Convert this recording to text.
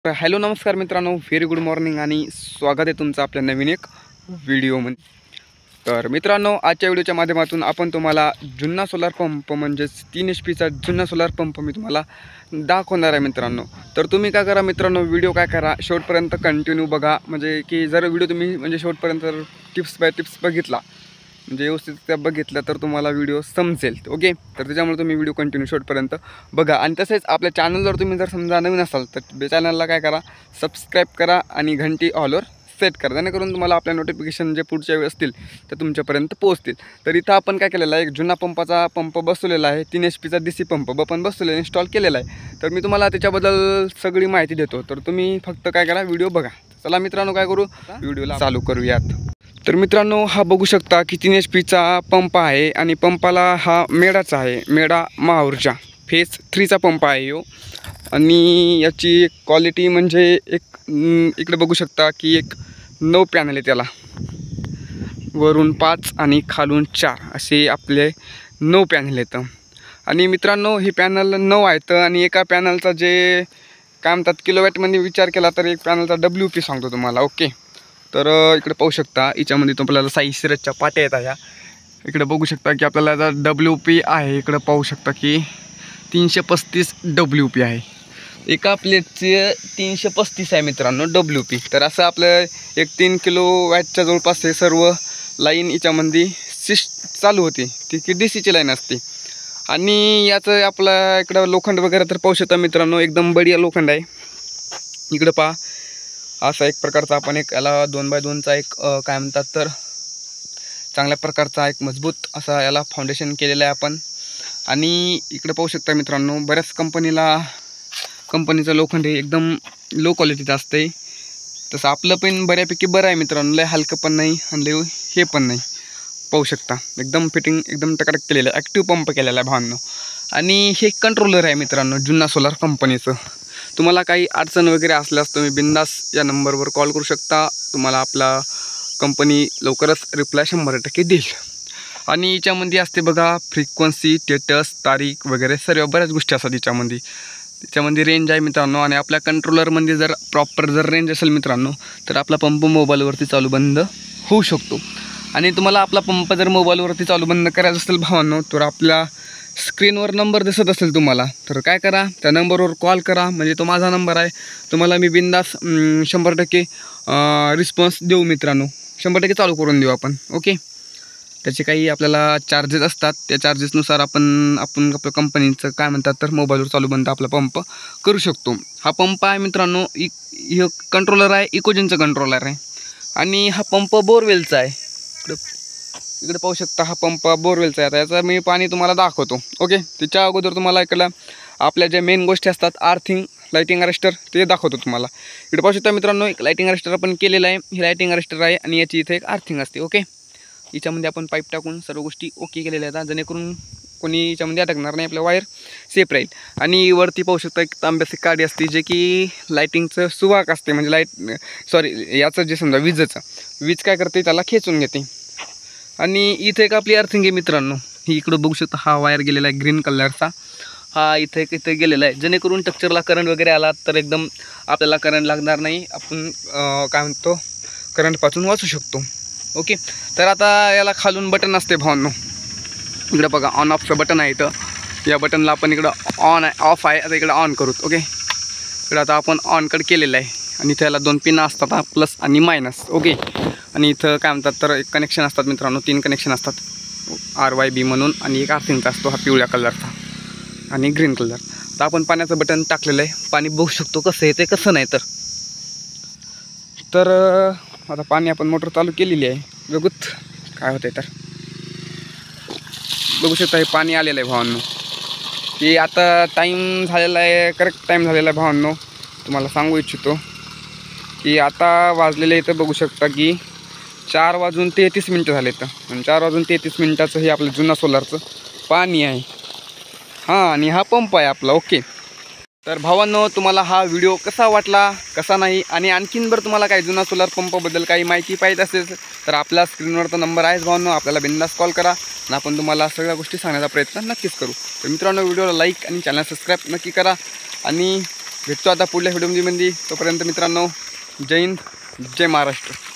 Hello नमस्कार मित्रांनो, very good morning आणि स्वागत आहे तुमचं आपल्या नवीन एक व्हिडिओमध्ये. तर मित्रांनो, आजच्या व्हिडिओच्या माध्यमातून आपण तुम्हाला जुन्ना सोलार पंप म्हणजेच 3 HP जुन्ना सोलार पंप मी तुम्हाला दाखवणार आहे मित्रांनो. तर तुम्ही काय करा मित्रांनो, व्हिडिओ काय करा शेवटपर्यंत कंटिन्यू बघा. म्हणजे की जर व्हिडिओ तुम्ही म्हणजे शेवटपर्यंत टिप्स बाय टिप्स बघितला म्हणजे व्यवस्थित बघितलं तर तुम्हाला व्हिडिओ समजेल. ओके, तर त्याच्यामुळे तुम्ही व्हिडिओ कंटिन्यू शेवटपर्यंत बघा. आणि तसेच आपल्या चॅनलवर तुम्ही जर समजा नवीन असाल तर चॅनलला काय करा, सबस्क्राईब करा आणि घंटी ऑलवर सेट करा, जेणेकरून तुम्हाला आपल्या नोटिफिकेशन जे पुढच्या वेळी असतील ते तुमच्यापर्यंत पोहोचतील. तर इथं आपण काय केलेलं आहे, एक जुना पंपाचा पंप बसवलेला आहे, 3 HP DC पंप पण बसवलेला इन्स्टॉल केलेला आहे. तर मी तुम्हाला त्याच्याबद्दल सगळी माहिती देतो. तर तुम्ही फक्त काय करा, व्हिडिओ बघा. चला मित्रांनो, काय करू, व्हिडिओला चालू करूयात. तर मित्रांनो, हा बघू शकता की 3 HP पंप आहे आणि पंपाला हा मेडाचा आहे, मेडा महाऊर्जा फेज 3 पंप आहे यो. आणि याची क्वालिटी म्हणजे इकडे बघू शकता की 9 पॅनल आहे, त्याला वरून 5 आणि खालून 4 असे आपले 9 पॅनल आहेत. आणि मित्रांनो, हे पॅनल 9 आहेत आणि एका पॅनलचा जे काय म्हणतात किलोवॅटमध्ये विचार केला तर एक पॅनलचा WP सांगतो तुम्हाला. ओके, तर इकडे पाहू शकता याच्यामध्ये आपल्याला साई सिरजच्या पाट्या येतात. ह्या इकडे बघू शकता की आपल्याला याचा WP आहे. इकडे पाहू शकता की 335 WP आहे. एका प्लेटचे 335 आहे मित्रांनो WP. तर असं आपलं एक 3 किलोवॅटच्या जवळपास हे सर्व लाईन याच्यामध्ये चालू होती, ती की DCची लाईन असते. आणि याचं आपलं इकडं लोखंड वगैरे तर पाहू शकता मित्रांनो, एकदम बढिया लोखंड आहे. इकडं पहा, असा एक प्रकारचा आपण एक याला 2x2चा एक काय म्हणतात तर चांगल्या प्रकारचा एक मजबूत असा याला फाउंडेशन केलेलं आहे आपण. आणि इकडे पाहू शकता मित्रांनो, बऱ्याच कंपनीचं लोखंड हे एकदम लो क्वालिटीचं असते. तसं आपलं पण बऱ्यापैकी बरं आहे मित्रांनो, लय हलकं पण नाही आणि लय हे पण नाही. पाहू शकता एकदम फिटिंग एकदम टकाटक केलेलं आहे, ॲक्टिव्ह पंप केलेला आहे भावांनो. आणि हे कंट्रोलर आहे मित्रांनो जुन्ना सोलार कंपनीचं. तुम्हाला काही अडचण वगैरे असल्यास तुम्ही बिंदास या नंबरवर कॉल करू शकता. तुम्हाला आपला कंपनी लवकरच रिप्लाय 100% देईल. आणि याच्यामध्ये असते बघा फ्रिक्वेन्सी, स्टेटस, तारीख वगैरे सर्व बऱ्याच गोष्टी असतात याच्यामध्ये. त्याच्यामध्ये रेंज आहे मित्रांनो. आणि आपल्या कंट्रोलरमध्ये जर प्रॉपर रेंज असेल मित्रांनो तर आपला पंप मोबाईलवरती चालू बंद होऊ शकतो. आणि तुम्हाला आपला पंप जर मोबाईलवरती चालू बंद करायचा असेल भावांनो, तर आपल्या स्क्रीनवर नंबर दिसत असेल तुम्हाला, तर काय करा, त्या नंबरवर कॉल करा. म्हणजे तो माझा नंबर आहे, तुम्हाला मी बिंदास 100% रिस्पॉन्स देऊ मित्रांनो. 100% चालू करून देऊ आपण. ओके, त्याचे काही आपल्याला चार्जेस असतात, त्या चार्जेसनुसार आपण आपल्या कंपनीचं काय म्हणतात तर मोबाईलवर चालू बंद आपला पंप करू शकतो. हा पंप आहे मित्रांनो, हे कंट्रोलर आहे, इकोजेनचं कंट्रोलर आहे. आणि हा पंप बोरवेलचा आहे. इकडे पाहू शकता हा पंप बोरवेलचा आहे. आता याचं मी पाणी तुम्हाला दाखवतो. ओके, त्याच्या अगोदर तुम्हाला इकडं आपल्या ज्या मेन गोष्टी असतात, आर्थिंग, लाईटिंग अरेस्टर, ते दाखवतो तुम्हाला. इकडे पाहू शकता मित्रांनो, एक लाईटिंग अरेस्टर आपण केलेलं आहे. ही लाईटिंग अरेस्टर आहे आणि याची इथे एक आर्थिंग असते. ओके, याच्यामध्ये आपण पाईप टाकून सर्व गोष्टी ओके केलेल्या आहेत, जेणेकरून कोणी याच्यामध्ये अटकणार नाही, आपल्या वायर सेफ राहील. आणि वरती पाहू शकता एक तांब्याची काडी असते, जे की लाईटिंगचं सुवाक असते. म्हणजे याचं जे समजा वीज काय करते त्याला खेचून घेते. आणि इथे एक आपली अर्थिंग आहे मित्रांनो. ही इकडं बघू शकता, हा वायर गेलेला आहे ग्रीन कलरचा. हा इथे गेलेला आहे, जेणेकरून स्ट्रक्चरला करंट वगैरे आला तर एकदम आपल्याला करंट लागणार नाही, आपण काय म्हणतो करंटपासून वाचू शकतो. ओके, तर आता याला खालून बटन असते भावांनो. इकडं बघा ऑन ऑफचं बटन आहे इथं. या बटनला आपण इकडं ऑन आहे, ऑफ आहे. आता इकडं ऑन करूत. ओके, इकडं आता आपण ऑनकडे केलेलं आहे. आणि इथं याला 2 पिन असतात, प्लस आणि मायनस. ओके, आणि इथं काय म्हणतात तर एक कनेक्शन असतात मित्रांनो, 3 कनेक्शन असतात, RYB म्हणून. आणि एक आर्थिंगचा असतो, हा पिवळ्या कलरचा आणि ग्रीन कलर. आता आपण पाण्याचं बटन टाकलेलं आहे, पाणी बघू शकतो कसं येते कसं नाही. तर आता पाणी आपण मोटर चालू केलेली आहे, बघूत काय होतं. तर बघू शकता हे पाणी आलेलं आहे भावांनो. की आता टाईम झालेला आहे, करेक्ट टाईम झालेला आहे भावांनो. तुम्हाला सांगू इच्छितो की आता वाजलेलं इथं बघू शकता की 4:33 झाले. तर 4:33 हे आपलं जुना सोलारचं पाणी आहे. हां, आणि हा पंप आहे आपला. ओके, तर भावांनो, तुम्हाला हा व्हिडिओ कसा वाटला कसा नाही, आणि आणखीन बरं तुम्हाला काही जुना सोलार पंपाबद्दल काही माहिती पाहिजे असेल तर आपला स्क्रीनवर तर नंबर आहेच भावांनो, आपल्याला बिंदास कॉल करा आणि आपण तुम्हाला सगळ्या गोष्टी सांगण्याचा प्रयत्न नक्कीच करू. तर मित्रांनो, व्हिडिओला लाईक आणि चॅनल सबस्क्राईब नक्की करा. आणि भेटतो आता पुढल्या व्हिडिओमध्ये. तोपर्यंत मित्रांनो, जय हिंद, जय महाराष्ट्र.